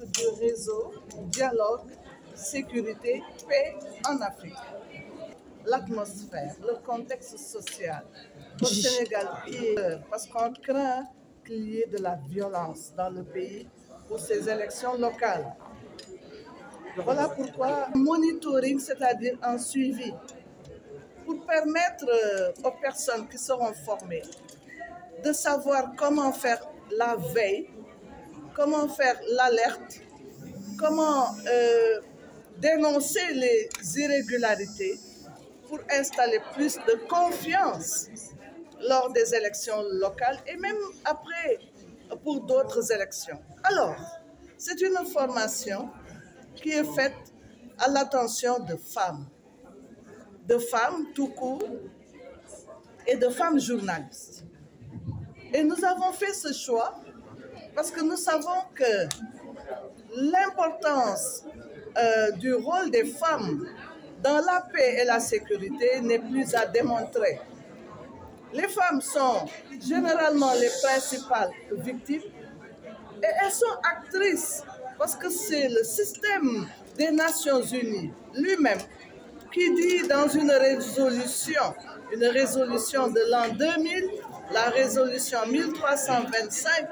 du réseau Dialogue, Sécurité, Paix en Afrique. L'atmosphère, le contexte social au Sénégal, parce qu'on craint qu'il y ait de la violence dans le pays pour ces élections locales. Voilà pourquoi monitoring, c'est-à-dire un suivi, pour permettre aux personnes qui seront formées de savoir comment faire la veille, comment faire l'alerte, comment dénoncer les irrégularités pour installer plus de confiance lors des élections locales et même après pour d'autres élections. Alors, c'est une formation qui est faite à l'attention de femmes tout court et de femmes journalistes. Et nous avons fait ce choix parce que nous savons que l'importance du rôle des femmes dans la paix et la sécurité n'est plus à démontrer. Les femmes sont généralement les principales victimes et elles sont actrices parce que c'est le système des Nations Unies lui-même qui dit dans une résolution de l'an 2000, la résolution 1325,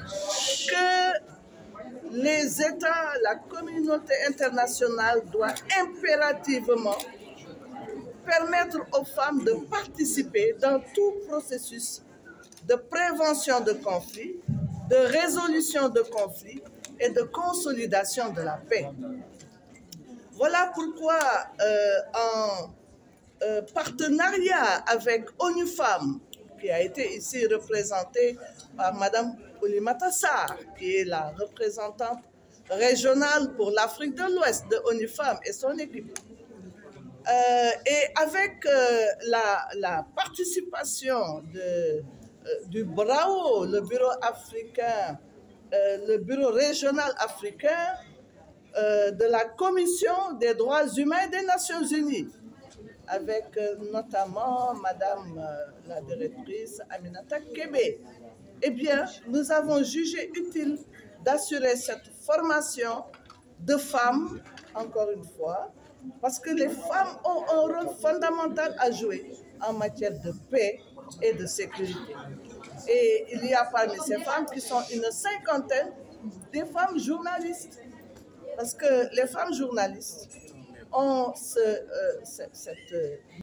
que les États, la communauté internationale doit impérativement permettre aux femmes de participer dans tout processus de prévention de conflits, de résolution de conflits et de consolidation de la paix. Voilà pourquoi, en partenariat avec ONU Femmes, qui a été ici représentée par Mme Oulimata Sarr, qui est la représentante régionale pour l'Afrique de l'Ouest de ONU Femmes et son équipe, et avec la participation du BRAO, le bureau africain, le bureau régional africain, de la Commission des droits humains des Nations Unies, avec notamment Madame la directrice Aminata Kébé. Eh bien, nous avons jugé utile d'assurer cette formation de femmes, encore une fois, parce que les femmes ont un rôle fondamental à jouer en matière de paix et de sécurité. Et il y a parmi ces femmes qui sont une cinquantaine des femmes journalistes. Parce que les femmes journalistes ont cette